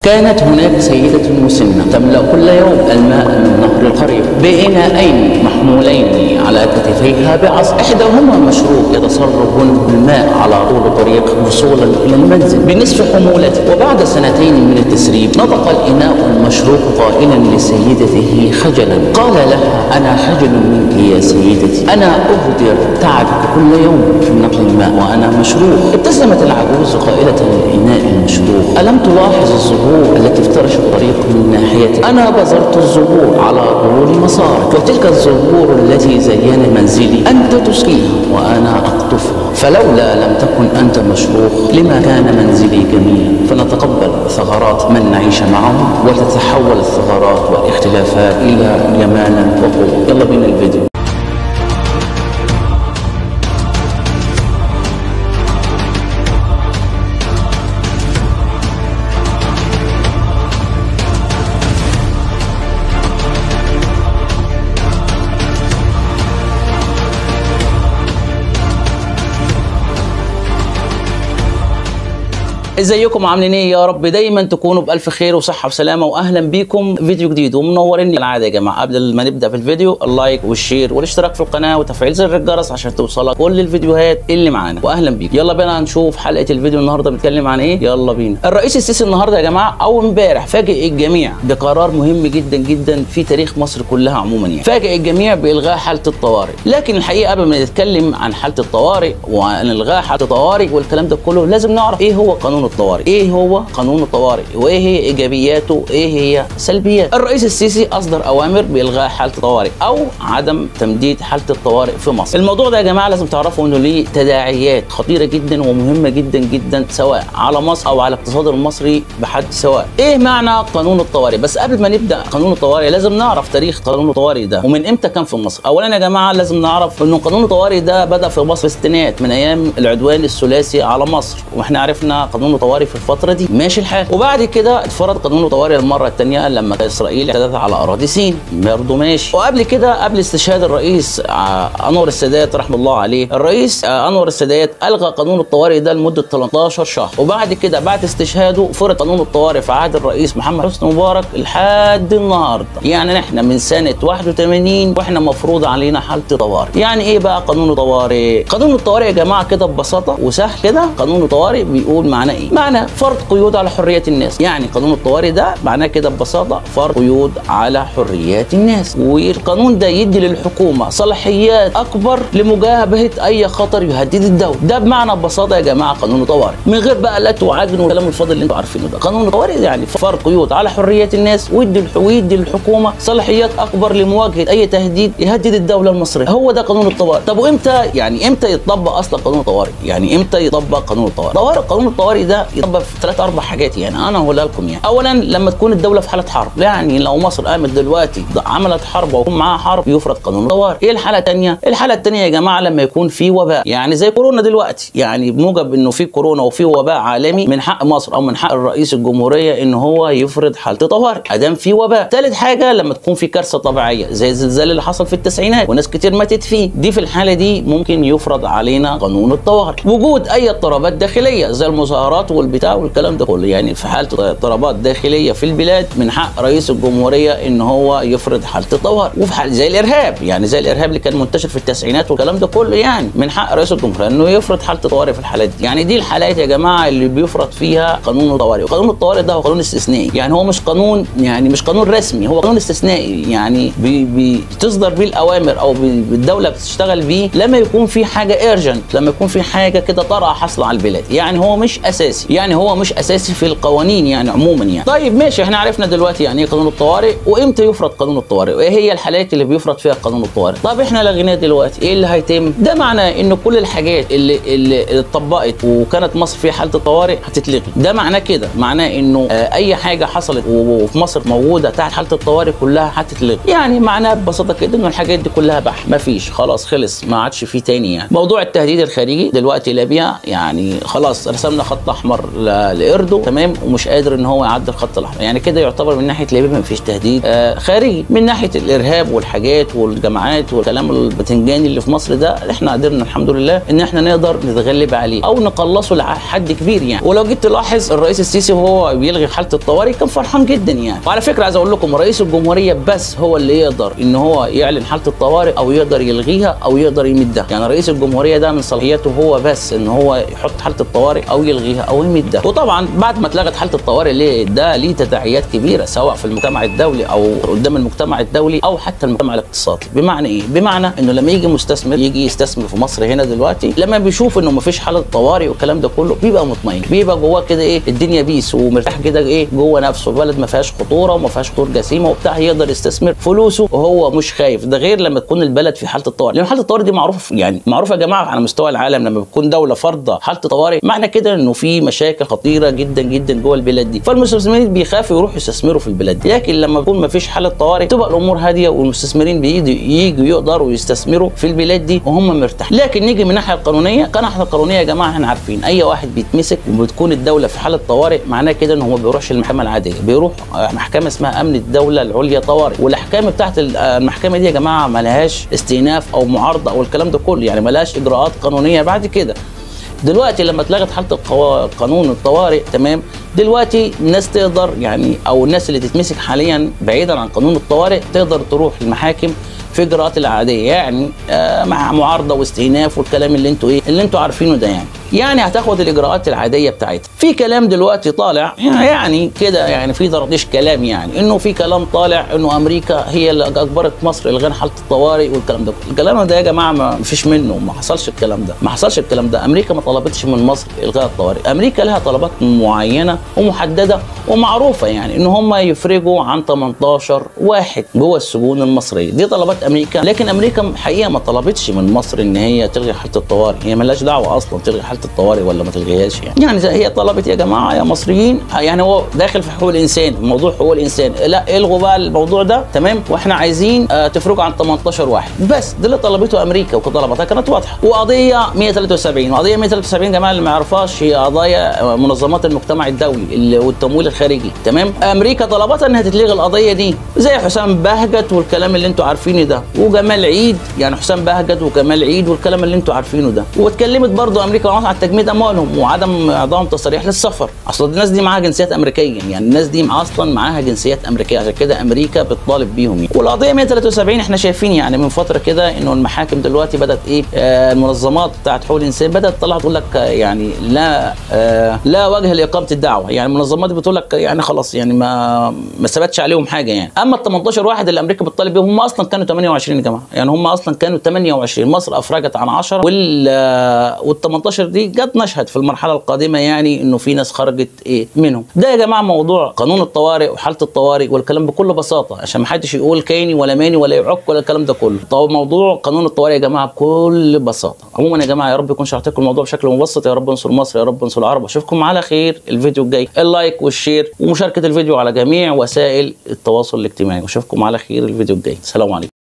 كانت هناك سيدة مسنة تملأ كل يوم الماء من نهر القرية بإناءين محمولين على كتفيها بعصا، إحداهما مشروب يتصرف بالماء على طول طريق وصولا إلى المنزل بنصف حمولته. وبعد سنتين من التسريب نطق الإناء المشروب قائلا لسيدته خجلا، قال لها: أنا خجل منك يا سيدتي، أنا أهدر تعبك كل يوم في نقل الماء وأنا مشروب. ابتسمت العجوز قائلة للإناء المشروب: ألم تلاحظ الزهور التي افترشت الطريق من ناحيتك؟ أنا بذرت الزهور على طول مسارك، وتلك الزهور التي زين منزلي أنت تسقيها وأنا أقطفها، فلولا لم تكن أنت مشروخ لما كان منزلي جميلا. فنتقبل ثغرات من نعيش معهم، وتتحول الثغرات والاختلافات إلى جمالا وقوة. يلا بينا الفيديو. ازيكم عاملين ايه؟ يا رب دايما تكونوا بالف خير وصحه وسلامه، واهلا بيكم فيديو جديد ومنورين العاده يا جماعه. قبل ما نبدا في الفيديو اللايك والشير والاشتراك في القناه وتفعيل زر الجرس عشان توصلك كل الفيديوهات اللي معانا، واهلا بيكم. يلا بينا نشوف حلقه الفيديو النهارده بنتكلم عن ايه. يلا بينا. الرئيس السيسي النهارده يا جماعه او امبارح فاجئ الجميع بقرار مهم جدا جدا في تاريخ مصر كلها عموما، يعني فاجئ الجميع بالغاء حاله الطوارئ. لكن الحقيقه قبل ما نتكلم عن حاله الطوارئ وعن الغاء حاله الطوارئ والكلام ده كله، لازم نعرف ايه هو قانون الطوارئ، ايه هو قانون الطوارئ، وايه هي ايجابياته، ايه هي سلبياته. الرئيس السيسي اصدر اوامر بالغاء حاله الطوارئ او عدم تمديد حاله الطوارئ في مصر. الموضوع ده يا جماعه لازم تعرفوا انه ليه تداعيات خطيره جدا ومهمه جدا جدا، سواء على مصر او على الاقتصاد المصري بحد سواء. ايه معنى قانون الطوارئ؟ بس قبل ما نبدا قانون الطوارئ لازم نعرف تاريخ قانون الطوارئ ده ومن امتى كان في مصر. اولا يا جماعه لازم نعرف انه قانون الطوارئ ده بدا في مصر في الستينات من ايام العدوان الثلاثي على مصر، واحنا عرفنا قانون الطوارئ في الفتره دي ماشي الحال. وبعد كده اتفرض قانون الطوارئ المره الثانيه لما اسرائيل اعتدت على اراضي سيناء، برضه ماشي. وقبل كده قبل استشهاد الرئيس انور السادات رحمه الله عليه، الرئيس انور السادات الغى قانون الطوارئ ده لمده 13 شهر. وبعد كده بعد استشهاده فرض قانون الطوارئ في عهد الرئيس محمد حسني مبارك لحد النهارده. يعني احنا من سنه 81 واحنا مفروض علينا حاله طوارئ. يعني ايه بقى قانون الطوارئ؟ قانون الطوارئ يا جماعه كده ببساطه وسهل كده، قانون الطوارئ بيقول معناه ايه؟ معنى فرض قيود على حرية الناس. يعني قانون الطوارئ ده معناه كده ببساطة فرض قيود على حريات الناس، والقانون ده يدي للحكومة صلاحيات أكبر لمجابهة أي خطر يهدد الدولة. ده بمعنى ببساطة يا جماعة قانون الطوارئ، من غير بقى لا تعاجنوا والكلام الفاضل اللي انتم عارفينه ده. قانون الطوارئ يعني فرض قيود على حريات الناس ويدي للحكومة صلاحيات أكبر لمواجهة أي تهديد يهدد الدولة المصرية. هو ده قانون الطوارئ. طب وإمتى يعني إمتى يطبق أصلا قانون الطوارئ؟ يعني إمتى يطبق قانون الطوارئ؟ قانون الطوارئ ده يطبق في 3-4 حاجات، يعني انا هقولها لكم. يعني اولا لما تكون الدوله في حاله حرب، يعني لو مصر قامت دلوقتي عملت حرب ويكون معاها حرب يفرض قانون الطوارئ. ايه الحاله الثانيه؟ الحاله الثانيه يا جماعه لما يكون في وباء، يعني زي كورونا دلوقتي، يعني بموجب انه في كورونا وفي وباء عالمي، من حق مصر او من حق الرئيس الجمهوريه ان هو يفرض حاله طوارئ ادام في وباء. ثالث حاجه لما تكون في كارثه طبيعيه زي الزلزال اللي حصل في التسعينات وناس كتير ماتت فيه، دي في الحاله دي ممكن يفرض علينا قانون الطوارئ. وجود اي اضطرابات داخليه زي المظاهرات والبتاع والكلام ده كله، يعني في حاله اضطرابات داخليه في البلاد من حق رئيس الجمهوريه ان هو يفرض حاله الطوارئ. وفي حال زي الارهاب، يعني زي الارهاب اللي كان منتشر في التسعينات والكلام ده كله، يعني من حق رئيس الجمهوريه انه يفرض حاله الطوارئ في الحالات دي. يعني دي الحالات يا جماعه اللي بيفرض فيها قانون الطوارئ. وقانون الطوارئ ده هو قانون استثنائي، يعني هو مش قانون، يعني مش قانون رسمي، هو قانون استثنائي، يعني بتصدر بيه الاوامر او الدوله بتشتغل بيه لما يكون في حاجه ايرجنت، لما يكون في حاجه كده طارئه حاصله على البلاد. يعني هو مش اساسي، يعني هو مش اساسي في القوانين يعني عموما يعني. طيب ماشي، احنا عرفنا دلوقتي يعني ايه قانون الطوارئ وامتى يفرض قانون الطوارئ وايه هي الحالات اللي بيفرض فيها قانون الطوارئ. طب احنا لغيناه دلوقتي، ايه اللي هيتم؟ ده معناه ان كل الحاجات اللي اتطبقت وكانت مصر فيها حاله الطوارئ هتتلغي. ده معناه كده، معناه انه اي حاجه حصلت وفي مصر موجوده تحت حاله الطوارئ كلها هتتلغي. يعني معناه ببساطه كده انه الحاجات دي كلها بح مفيش، خلاص خلص، ما عادش فيه تاني. يعني موضوع التهديد الخارجي دلوقتي ليبيا يعني خلاص رسمنا خط الاحمر لقرده تمام، ومش قادر ان هو يعدي الخط الاحمر. يعني كده يعتبر من ناحيه ليبيا ما فيش تهديد خارجي. من ناحيه الارهاب والحاجات والجماعات والكلام البتنجاني اللي في مصر ده، احنا قدرنا الحمد لله ان احنا نقدر نتغلب عليه او نقلصه لحد كبير يعني. ولو جيت تلاحظ الرئيس السيسي وهو بيلغي حاله الطوارئ كان فرحان جدا يعني. وعلى فكره عايز اقول لكم رئيس الجمهوريه بس هو اللي يقدر ان هو يعلن حاله الطوارئ او يقدر يلغيها او يقدر يمدها. يعني رئيس الجمهوريه ده من صلاحياته هو بس ان هو يحط حاله الطوارئ او يلغيها او يمدها. وطبعا بعد ما اتلغت حاله الطوارئ ليه تداعيات كبيره سواء في المجتمع الدولي او قدام المجتمع الدولي او حتى المجتمع الاقتصادي. بمعنى ايه؟ بمعنى انه لما يجي مستثمر يجي يستثمر في مصر هنا دلوقتي، لما بيشوف انه مفيش حاله طوارئ والكلام ده كله بيبقى مطمئن، بيبقى جواه كده ايه الدنيا بيس ومرتاح كده ايه جوه نفسه، بلد ما فيهاش خطوره وما فيهاش خطور جسيمه وبتاع، يقدر يستثمر فلوسه وهو مش خايف. ده غير لما تكون البلد في حاله الطوارئ، لان حاله الطوارئ دي معروفه يا جماعه على مستوى العالم. لما بتكون دوله فرضه حاله طوارئ معنى كده انه في مشاكل خطيره جدا جدا جوه البلاد دي، فالمستثمرين بيخافوا يروحوا يستثمروا في البلاد دي. لكن لما يكون ما فيش حاله طوارئ تبقى الامور هاديه والمستثمرين ييجوا يقدروا يستثمروا في البلاد دي وهم مرتاحين. لكن نيجي من الناحيه القانونيه، كناحيه القانونيه يا جماعه احنا عارفين اي واحد بيتمسك وبتكون الدوله في حاله طوارئ معناه كده ان هو ما بيروحش المحكمه العاديه، بيروح محكمه اسمها امن الدوله العليا طوارئ. والاحكام بتاعت المحكمه دي يا جماعه ما لهاش استئناف او معارضه او الكلام ده كله، يعني ما لهاش اجراءات قانونيه بعد كده. دلوقتي لما اتلغت حاله قانون الطوارئ تمام، دلوقتي الناس تقدر يعني او الناس اللي تتمسك حاليا بعيدا عن قانون الطوارئ تقدر تروح المحاكم في اجراءات العاديه، يعني مع معارضه واستئناف والكلام اللي انتوا عارفينه ده يعني هتاخد الاجراءات العاديه بتاعتها. في كلام دلوقتي طالع يعني كده يعني في دردش كلام، يعني انه في كلام طالع انه امريكا هي اللي اجبرت مصر الغاء حاله الطوارئ والكلام ده. الكلام ده يا جماعه ما فيش منه، ما حصلش الكلام ده. امريكا ما طلبتش من مصر الغاء الطوارئ، امريكا لها طلبات معينه ومحدده ومعروفه، يعني ان هم يفرجوا عن 18 واحد جوه السجون المصريه. دي طلبات امريكا، لكن امريكا حقيقه ما طلبتش من مصر ان هي تلغي حاله الطوارئ، هي مالهاش دعوه اصلا تلغي حاله الطوارئ ولا ما تلغيهاش يعني هي طلبت يا جماعه يا مصريين، يعني هو داخل في حقوق الانسان، موضوع حقوق الانسان، لا الغوا بقى الموضوع ده تمام، واحنا عايزين تفرجوا عن 18 واحد بس. ده اللي طلبته امريكا وطلباتها كانت واضحه. وقضيه 173 يا جماعه اللي ما يعرفهاش هي قضايا منظمات المجتمع الدولي والتمويل الخارجي تمام. امريكا طلبتها انها تتلغي القضيه دي، زي حسام بهجت والكلام اللي انتوا عارفينه ده، وجمال عيد، يعني حسام بهجت وجمال عيد والكلام اللي انتوا عارفينه ده. واتكلمت برضو امريكا على تجميد اموالهم وعدم اعطائهم تصاريح للسفر. اصل الناس دي معاها جنسيات امريكيه، يعني الناس دي اصلا معاها جنسيات امريكيه، عشان كده امريكا بتطالب بيهم يعني. والقضيه 173 احنا شايفين يعني من فتره كده انه المحاكم دلوقتي بدات المنظمات بتاعت حقوق الانسان بدات تطلع تقول لك يعني لا وجه لاقامه الدعوه، يعني المنظمات بتقول لك يعني خلاص يعني ما ثبتش عليهم حاجه يعني. اما ال 18 واحد اللي امريكا بتطالب بيهم هم اصلا كانوا 28 يا جماعه، يعني هم اصلا كانوا 28، مصر افرجت عن 10 وال 18 دي جت نشهد في المرحله القادمه يعني انه في ناس خرجت منهم. ده يا جماعه موضوع قانون الطوارئ وحاله الطوارئ والكلام بكل بساطه، عشان ما حدش يقول كيني ولا ماني ولا يعك ولا الكلام ده كله. طب موضوع قانون الطوارئ يا جماعه بكل بساطه. عموما يا جماعه يا رب يكون شرحت لكم الموضوع بشكل مبسط. يا رب انصر مصر، يا رب انصر العرب. اشوفكم على خير الفيديو الجاي. اللايك والشير ومشاركه الفيديو على جميع وسائل التواصل الاجتماعي. واشوفكم على خير الفيديو الجاي. سلام عليكم.